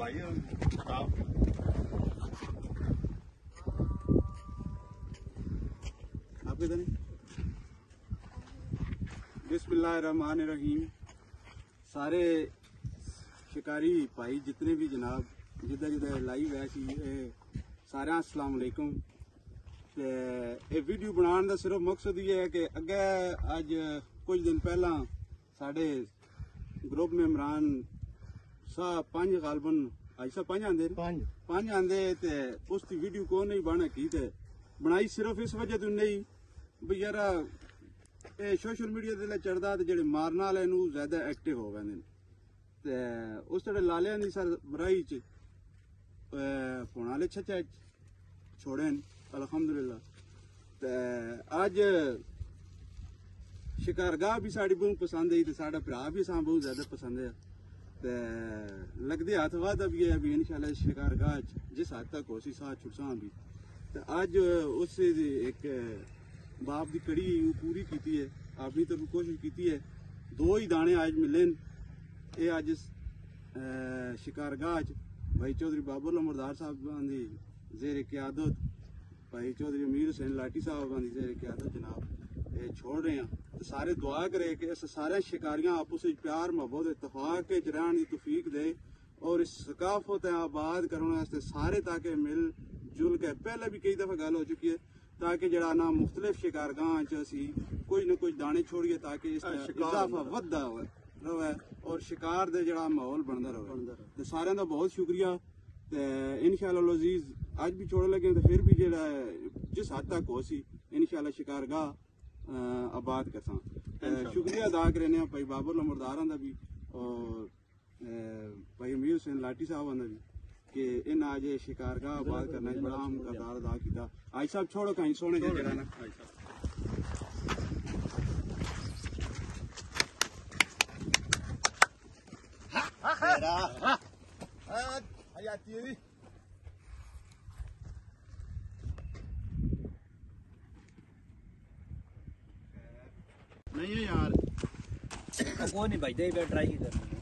भाई आप किधर हैं? बिस्मिल्लाहिर्रहमानिर्रहीम। सारे शिकारी भाई जितने भी जनाब जिधर जिधर लाइव है सारे अस्सलाम वालेकुम। ये वीडियो बनाने का सिर्फ मकसद ये है कि अगे अज कुछ दिन पहला साढ़े ग्रुप मेंबरान सा 5 गालबन अज सा 5 आंदे ते उसकी वीडियो को नहीं बना की बनाई सिर्फ इस वजह तो नहीं भी यार सोशल मीडिया ते चढ़दा ते जेड़े मारन वाले ज्यादा एक्टिव हो गए ते उस तरह लालिया दी सर बराई च होने वाले छचा छोड़े अल्हम्दुलिल्लाह। ते अज शिकारगाह भी साड़ी बहुत पसंद आई ते साड़ा भरा भी असां बहुत ज्यादा पसंद है ते लगदे हाथ वादा भी है भी इंशाल्लाह शिकारगाह जिस हद तक हो सी साथ छुड़सा भी ते अज उस एक बाप की कड़ी पूरी की है अपनी तरफ कोशिश की है। 2 ही दाने आज मिले ये अज शिकारगाह भाई चौधरी बाबुल अमरदार साहब की जेर क्यादत भाई चौधरी अमीर हुसैन लाटी साहब की जेर क्यादत जनाब ये छोड़ रहे हैं तो सारे दुआ करे कि इस सारे शिकारियां आपस में प्यार मोहब्बत इतफाक रहने की तौफीक दे और इस सकाफत आबाद करने वास्ते सारे ताकि मिल जुल के पहले भी कई दफा गल हो चुकी है ताकि जरा ना मुख्तलिफ शिकारगाह कुछ न कुछ दाने छोड़िए ताकि इजाफा वधदा रहे और शिकार दे जरा माहौल बनता रहे। तो सारे का बहुत शुक्रिया ते इंशाअल्लाह अजीज अज भी छोड़ लगे तो फिर भी जरा जिस हद तक हो सी इंशाअल्लाह शिकारगाह आबाद करसा। शुक्रिया अदा करने भाई बाबुल अमरदार का भी और भाई अमीर हुसैन लाटी साहब का भी कि इन आज शिकारगाह आबाद करना बड़ा अहम किरदार अदा किया। आज साहब छोड़ो कहीं सोने जगह ना नहीं है यार वो नहीं भाई दे ट्राई करना